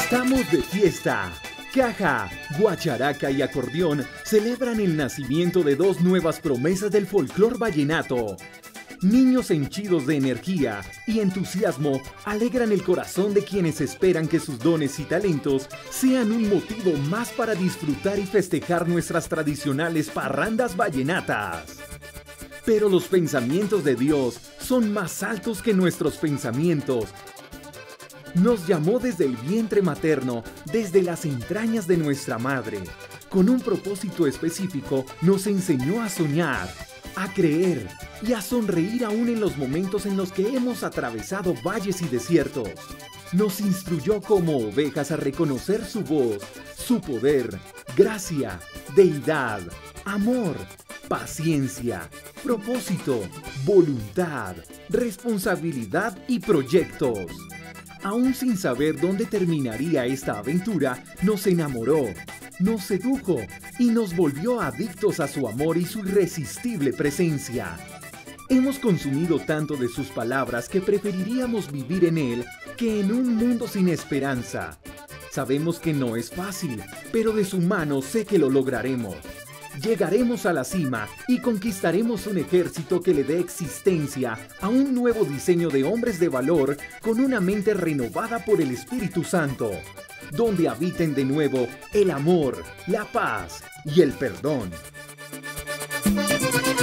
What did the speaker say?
Estamos de fiesta. Caja, guacharaca y acordeón celebran el nacimiento de dos nuevas promesas del folclor vallenato. Niños henchidos de energía y entusiasmo alegran el corazón de quienes esperan que sus dones y talentos sean un motivo más para disfrutar y festejar nuestras tradicionales parrandas vallenatas. Pero los pensamientos de Dios son más altos que nuestros pensamientos. Nos llamó desde el vientre materno, desde las entrañas de nuestra madre. Con un propósito específico, nos enseñó a soñar, a creer y a sonreír aún en los momentos en los que hemos atravesado valles y desiertos. Nos instruyó como ovejas a reconocer su voz, su poder, gracia, deidad, amor, paciencia, propósito, voluntad, responsabilidad y proyectos. Aún sin saber dónde terminaría esta aventura, nos enamoró, nos sedujo y nos volvió adictos a su amor y su irresistible presencia. Hemos consumido tanto de sus palabras que preferiríamos vivir en él que en un mundo sin esperanza. Sabemos que no es fácil, pero de su mano sé que lo lograremos. Llegaremos a la cima y conquistaremos un ejército que le dé existencia a un nuevo diseño de hombres de valor con una mente renovada por el Espíritu Santo, donde habiten de nuevo el amor, la paz y el perdón.